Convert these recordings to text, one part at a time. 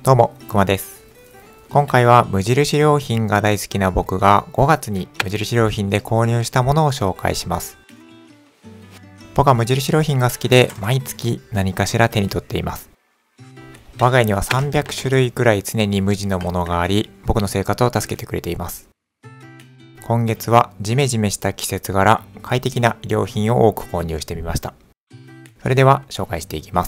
どうも、くまです。今回は無印良品が大好きな僕が5月に無印良品で購入したものを紹介します。僕は無印良品が好きで毎月何かしら手に取っています。我が家には300種類くらい常に無地のものがあり、僕の生活を助けてくれています。今月はジメジメした季節柄、快適な衣料品を多く購入してみました。それでは紹介していきます。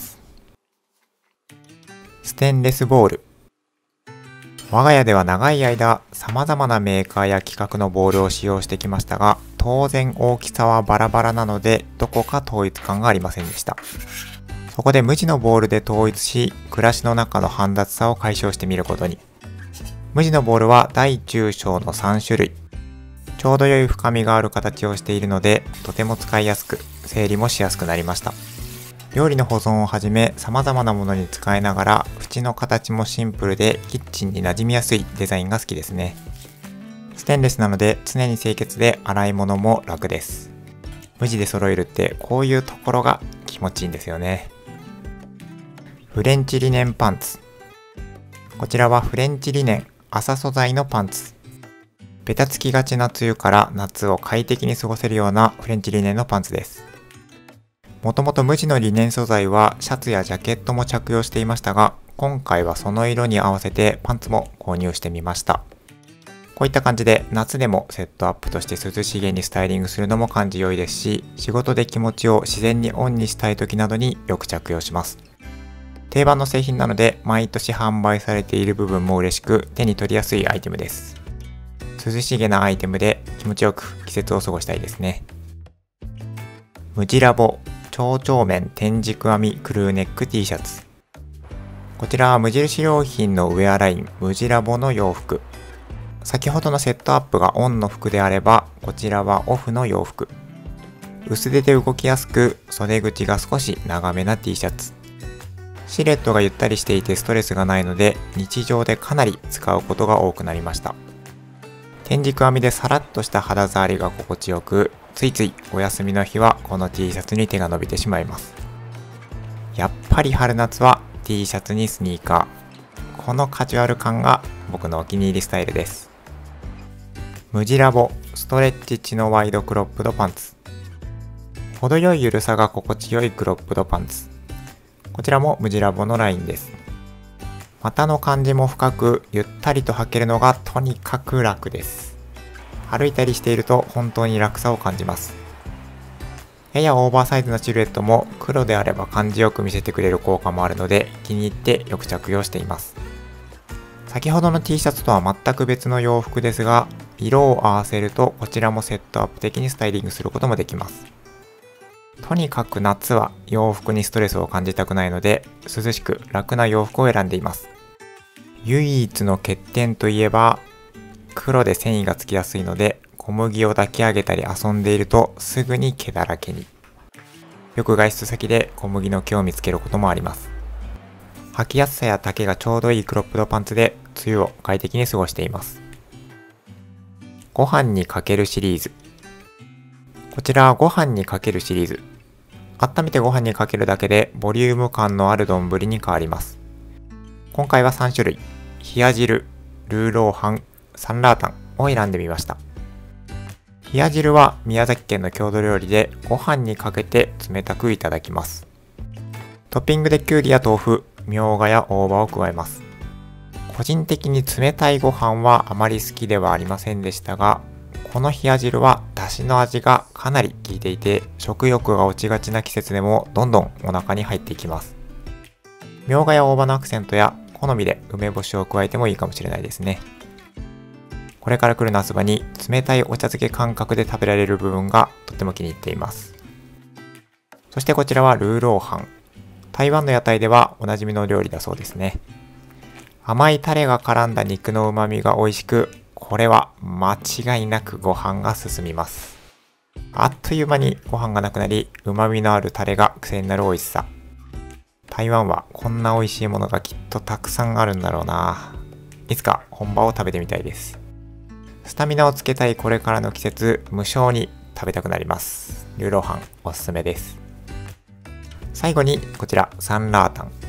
ステンレスボウル。我が家では長い間様々なメーカーや規格のボウルを使用してきましたが、当然大きさはバラバラなのでどこか統一感がありませんでした。そこで無地のボウルで統一し、暮らしの中の煩雑さを解消してみることに。無地のボウルは大中小の3種類。ちょうど良い深みがある形をしているので、とても使いやすく、整理もしやすくなりました。料理の保存をはじめ様々なものに使いながら、縁の形もシンプルでキッチンに馴染みやすいデザインが好きですね。ステンレスなので常に清潔で洗い物も楽です。無地で揃えるってこういうところが気持ちいいんですよね。フレンチリネンパンツ。こちらはフレンチリネン麻素材のパンツ。ベタつきがちな梅雨から夏を快適に過ごせるようなフレンチリネンのパンツです。もともと無地のリネン素材はシャツやジャケットも着用していましたが、今回はその色に合わせてパンツも購入してみました。こういった感じで夏でもセットアップとして涼しげにスタイリングするのも感じ良いですし、仕事で気持ちを自然にオンにしたい時などによく着用します。定番の製品なので毎年販売されている部分も嬉しく手に取りやすいアイテムです。涼しげなアイテムで気持ちよく季節を過ごしたいですね。ムジラボ蝶々面天竺編みクルーネック T シャツ。こちらは無印良品のウェアラインムジラボの洋服。先ほどのセットアップがオンの服であれば、こちらはオフの洋服。薄手で動きやすく、袖口が少し長めな T シャツ。シルエットがゆったりしていてストレスがないので、日常でかなり使うことが多くなりました。天竺編みでさらっとした肌触りが心地よく、ついついお休みの日はこの T シャツに手が伸びてしまいます。やっぱり春夏は T シャツにスニーカー。このカジュアル感が僕のお気に入りスタイルです。ムジラボストレッチチノワイドクロップドパンツ。程よいゆるさが心地よいクロップドパンツ。こちらもムジラボのラインです。股の感じも深くゆったりと履けるのがとにかく楽です。歩いたりしていると本当に楽さを感じます。ややオーバーサイズなシルエットも黒であれば感じよく見せてくれる効果もあるので気に入ってよく着用しています。先ほどの T シャツとは全く別の洋服ですが、色を合わせるとこちらもセットアップ的にスタイリングすることもできます。とにかく夏は洋服にストレスを感じたくないので涼しく楽な洋服を選んでいます。唯一の欠点といえば黒で繊維がつきやすいので小麦を抱き上げたり遊んでいるとすぐに毛だらけに。よく外出先で小麦の毛を見つけることもあります。履きやすさや丈がちょうどいいクロップドパンツで梅雨を快適に過ごしています。ご飯にかけるシリーズ。こちらはご飯にかけるシリーズ。温めてご飯にかけるだけでボリューム感のある丼に変わります。今回は3種類、冷や汁、ルーローハン、サンラータンを選んでみました。冷や汁は宮崎県の郷土料理でご飯にかけて冷たくいただきます。トッピングできゅうりや豆腐、みょうがや大葉を加えます。個人的に冷たいご飯はあまり好きではありませんでしたが、この冷や汁は出汁の味がかなり効いていて食欲が落ちがちな季節でもどんどんお腹に入っていきます。みょうがや大葉のアクセントや好みで梅干しを加えてもいいかもしれないですね。これから来る夏場に冷たいお茶漬け感覚で食べられる部分がとっても気に入っています。そしてこちらはルーローハン。台湾の屋台ではおなじみの料理だそうですね。甘いタレが絡んだ肉の旨味が美味しく、これは間違いなくご飯が進みます。あっという間にご飯がなくなり、旨味のあるタレが癖になる美味しさ。台湾はこんな美味しいものがきっとたくさんあるんだろうな。いつか本場を食べてみたいです。スタミナをつけたいこれからの季節、無性に食べたくなります。ルーローハンおすすめです。最後にこちらサンラータン。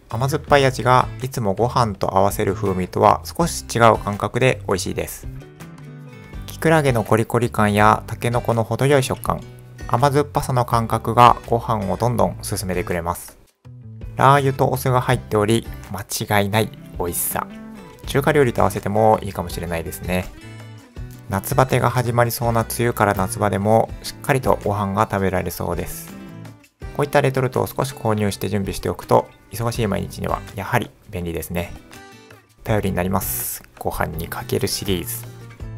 甘酸っぱい味がいつもご飯と合わせる風味とは少し違う感覚で美味しいです。きくらげのコリコリ感やたけのこの程よい食感、甘酸っぱさの感覚がご飯をどんどん進めてくれます。ラー油とお酢が入っており、間違いない美味しさ。中華料理と合わせてもいいかもしれないですね。夏バテが始まりそうな梅雨から夏場でもしっかりとご飯が食べられそうです。こういったレトルトを少し購入して準備しておくと、忙しい毎日にはやはり便利ですね。頼りになります。ご飯にかけるシリーズ。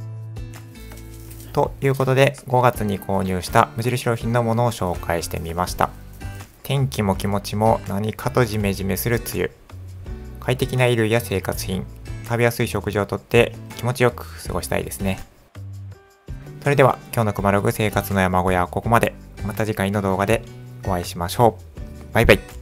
ということで、5月に購入した無印良品のものを紹介してみました。天気も気持ちも何かとジメジメする梅雨。快適な衣類や生活品、食べやすい食事をとって気持ちよく過ごしたいですね。それでは今日のくまログ生活の山小屋はここまで。また次回の動画でお会いしましょう。バイバイ。